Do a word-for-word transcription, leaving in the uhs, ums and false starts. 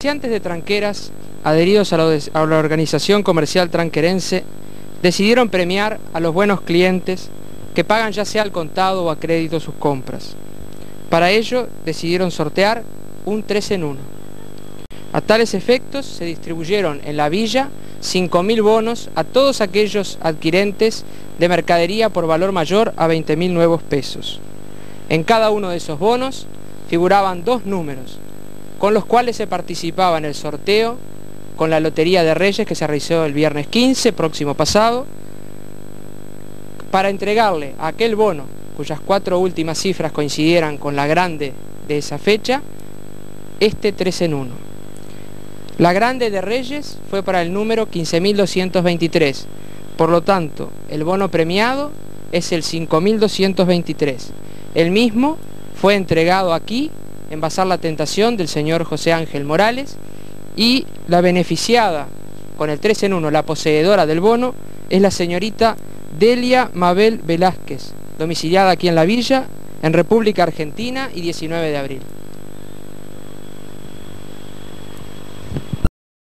Comerciantes de tranqueras adheridos a la, a la organización comercial tranquerense decidieron premiar a los buenos clientes que pagan ya sea al contado o a crédito sus compras. Para ello decidieron sortear un tres en uno. A tales efectos se distribuyeron en la villa cinco mil bonos a todos aquellos adquirentes de mercadería por valor mayor a veinte mil nuevos pesos. En cada uno de esos bonos figuraban dos números, con los cuales se participaba en el sorteo con la Lotería de Reyes que se realizó el viernes quince próximo pasado, para entregarle a aquel bono cuyas cuatro últimas cifras coincidieran con la grande de esa fecha, este tres en uno. La grande de Reyes fue para el número quince mil doscientos veintitrés, por lo tanto el bono premiado es el cinco mil doscientos veintitrés. El mismo fue entregado aquí en Bazar La Tentación del señor José Ángel Morales, y la beneficiada con el tres en uno, la poseedora del bono, es la señorita Delia Mabel Velázquez, domiciliada aquí en la villa, en República Argentina, y diecinueve de abril.